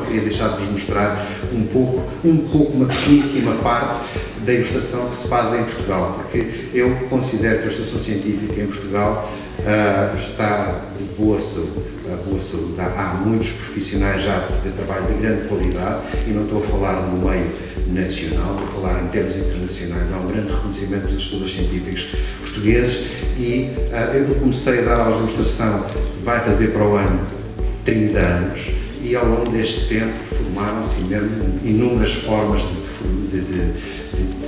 queria deixar de vos mostrar um pouco, uma pequeníssima parte da ilustração que se faz em Portugal, porque eu considero que a ilustração científica em Portugal está de boa saúde. Há muitos profissionais já a fazer trabalho de grande qualidade e não estou a falar no meio nacional, estou a falar em termos internacionais. Há um grande reconhecimento dos estudos científicos portugueses e eu comecei a dar aulas de ilustração, vai fazer para o ano 30 anos e ao longo deste tempo formaram-se inúmeras formas de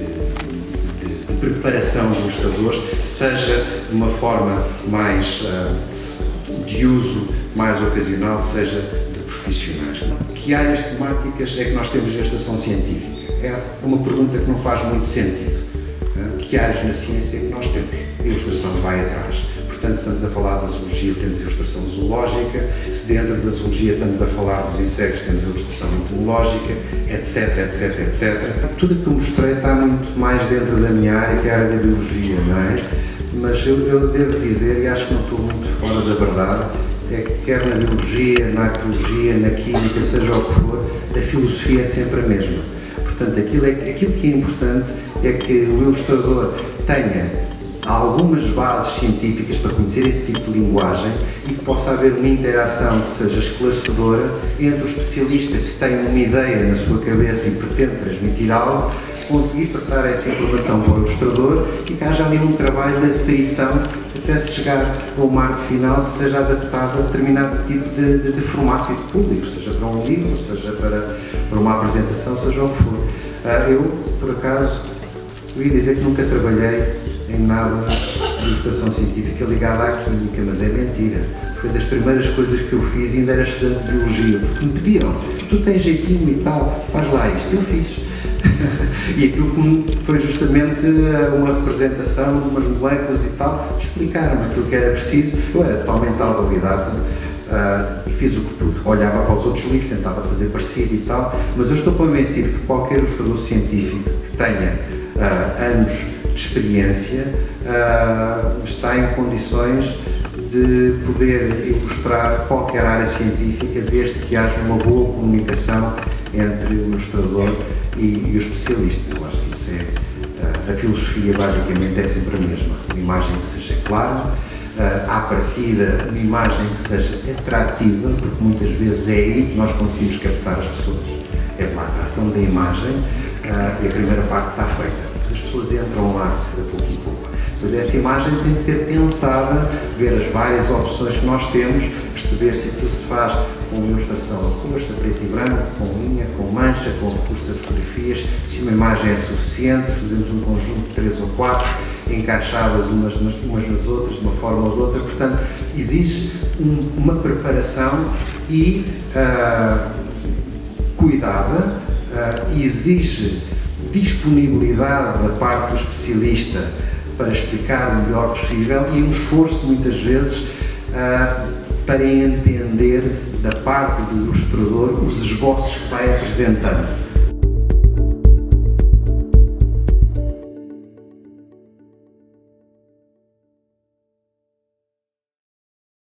preparação de ilustradores, seja de uma forma mais de uso mais ocasional, seja de profissionais. Que áreas temáticas é que nós temos de ilustração científica? É uma pergunta que não faz muito sentido. Que áreas na ciência é que nós temos? A ilustração vai atrás. Portanto, se estamos a falar da zoologia, temos ilustração zoológica, se dentro da zoologia estamos a falar dos insetos, temos ilustração entomológica, etc, etc, etc. Tudo o que eu mostrei está muito mais dentro da minha área, que é a área da biologia, não é? Mas eu devo dizer, e acho que não estou muito fora da verdade, é que quer na biologia, na arqueologia, na química, seja o que for, a filosofia é sempre a mesma. Portanto, aquilo que é importante é que o ilustrador tenha algumas bases científicas para conhecer esse tipo de linguagem e que possa haver uma interação que seja esclarecedora entre o especialista que tem uma ideia na sua cabeça e pretende transmitir algo, conseguir passar essa informação para o ilustrador e que haja ali um trabalho de aferição até se chegar a uma arte final que seja adaptada a determinado tipo de formato e de público, seja para um livro, seja para uma apresentação, seja o que for. Eu, por acaso, eu ia dizer que nunca trabalhei em nada de ilustração científica ligada à química, mas é mentira. Foi das primeiras coisas que eu fiz e ainda era estudante de biologia, porque me pediram, tu tens jeitinho e tal, faz lá isto, eu fiz. E aquilo que foi justamente uma representação de umas moléculas e tal, explicaram-me aquilo que era preciso. Eu era totalmente autodidata e fiz o que pude. Olhava para os outros livros, tentava fazer parecido e tal, mas eu estou convencido que qualquer ilustrador científico que tenha anos de experiência está em condições de poder ilustrar qualquer área científica desde que haja uma boa comunicação entre o ilustrador e o especialista. Eu acho que isso a filosofia basicamente é sempre a mesma. Uma imagem que seja clara, à partida uma imagem que seja atrativa, porque muitas vezes é aí que nós conseguimos captar as pessoas. É pela atração da imagem e a primeira parte está feita. As pessoas entram lá de pouco em pouco. Mas essa imagem tem de ser pensada, ver as várias opções que nós temos, perceber se aquilo se faz com ilustração a cores, a preto e branco, com linha, com mancha, com recurso a fotografias, se uma imagem é suficiente, fazemos um conjunto de 3 ou 4, encaixadas umas nas outras, de uma forma ou de outra. Portanto, exige uma preparação e cuidada, exige disponibilidade da parte do especialista para explicar o melhor possível e um esforço, muitas vezes, para entender da parte do ilustrador os esboços que vai apresentando.